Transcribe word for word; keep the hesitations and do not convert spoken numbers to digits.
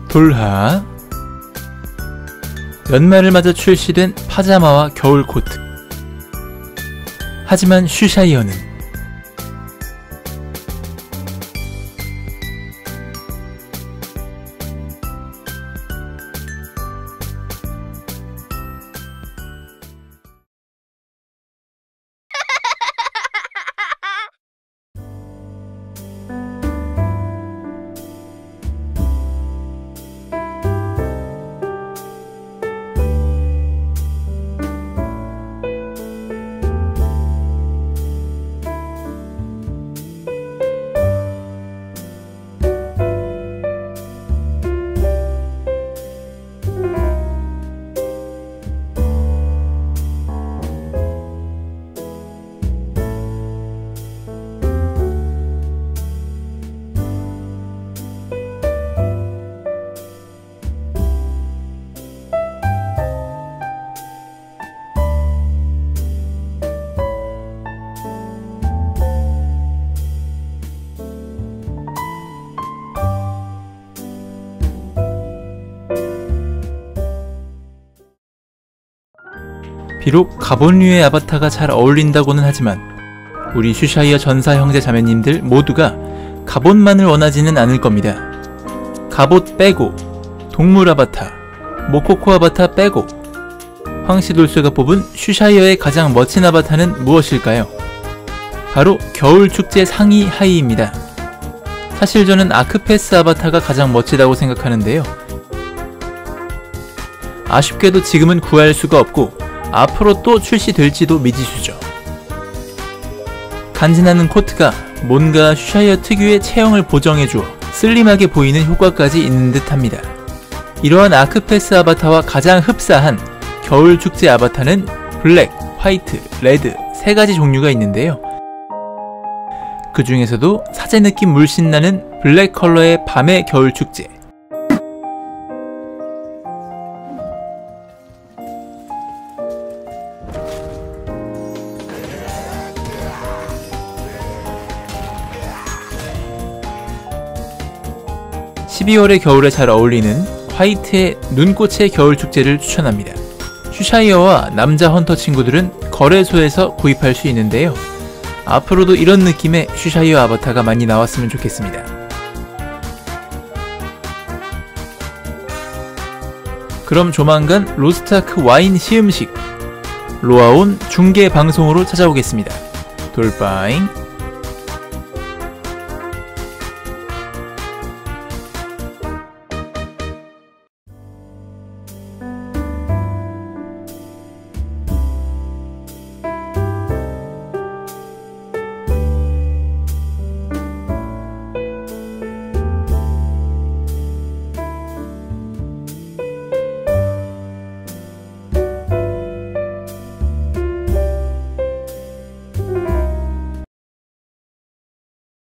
돌하. 연말을 맞아 출시된 파자마와 겨울 코트. 하지만 슈샤이어는 비록 가본류의 아바타가 잘 어울린다고는 하지만 우리 슈샤이어 전사 형제 자매님들 모두가 가본만을 원하지는 않을 겁니다. 갑옷 빼고, 동물 아바타, 모코코 아바타 빼고, 황시돌쇠가 뽑은 슈샤이어의 가장 멋진 아바타는 무엇일까요? 바로 겨울축제 상위 하이입니다. 사실 저는 아크패스 아바타가 가장 멋지다고 생각하는데요. 아쉽게도 지금은 구할 수가 없고 앞으로 또 출시될지도 미지수죠. 간지나는 코트가 뭔가 슈샤이어 특유의 체형을 보정해주어 슬림하게 보이는 효과까지 있는 듯 합니다. 이러한 아크패스 아바타와 가장 흡사한 겨울 축제 아바타는 블랙, 화이트, 레드 세 가지 종류가 있는데요. 그 중에서도 사제 느낌 물씬 나는 블랙 컬러의 밤의 겨울 축제, 십이월의 겨울에 잘 어울리는 화이트의 눈꽃의 겨울축제를 추천합니다. 슈샤이어와 남자 헌터 친구들은 거래소에서 구입할 수 있는데요. 앞으로도 이런 느낌의 슈샤이어 아바타가 많이 나왔으면 좋겠습니다. 그럼 조만간 로스트아크 와인 시음식 로아온 중계 방송으로 찾아오겠습니다. 돌빠잉.